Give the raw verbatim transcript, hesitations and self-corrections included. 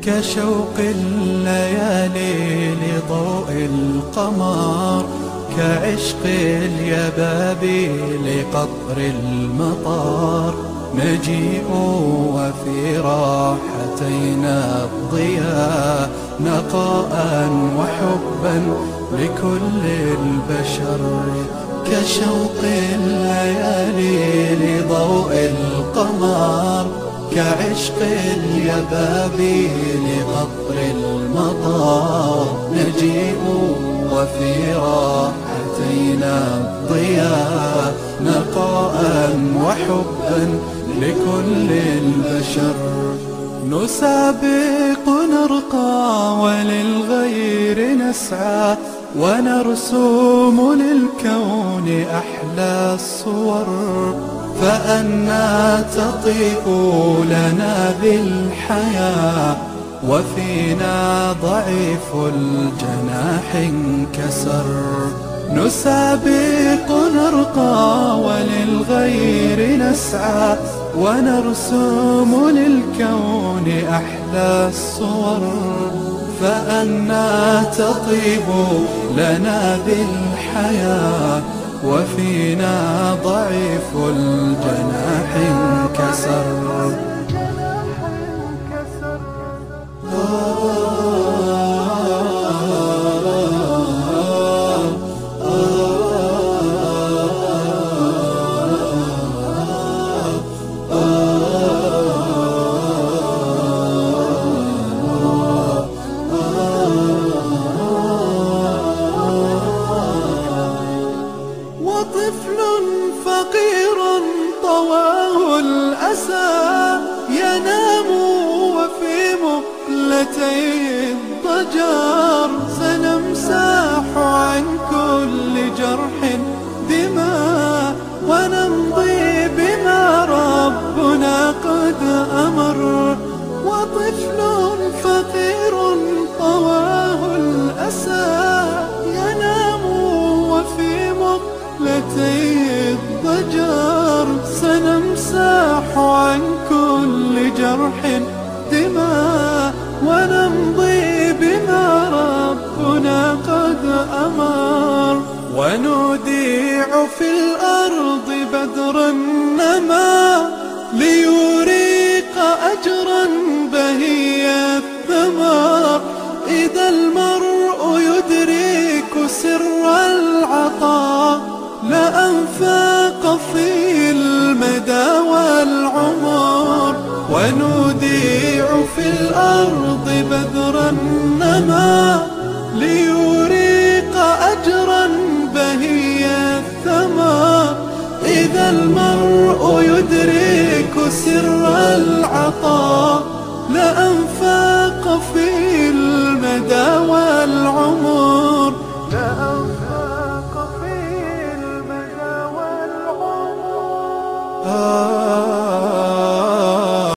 كشوق الليالي لضوء القمر، كعشق اليبابي لقطر المطر. مجيء وفي راحتينا الضياء، نقاء وحبا لكل البشر. كشوق الليالي لضوء القمر، كعشق اليبابي لقطر المطر. نجيء وفي راحتينا الضياء، نقاء وحبا لكل البشر. نسابق نرقى وللغير نسعى، ونرسم للكون أحلى الصور. فأنا تطيب لنا بالحياة، وفينا ضعيف الجناح انكسر. نسابق نرقى وللغير نسعى، ونرسم للكون أحلى الصور. فأنا تطيب لنا بالحياة، وفينا ضعيف الجناح انكسر. وطفل فقير طواه الأسى، ينام وفي مقلتيه الضجر. سنمسح عن كل جرح دماء، ونمضي بما ربنا قد أمر. وطفل فقير طواه الأسى، ينام وفي مقلتيه الضجر. سنمسح عن كل جرح دماء، ونمضي بما ربنا قد أمر. ونوديع في الأرض بدرا نما، ليريق أجرا بهي الثمر. إذا المرء يدرك سر العطاء، لأنفاق في المدى والعمر. ونوديع في الأرض بدرا نما، ليريق أجرا بهي الثمر. إذا المرء يدرك سر العطاء،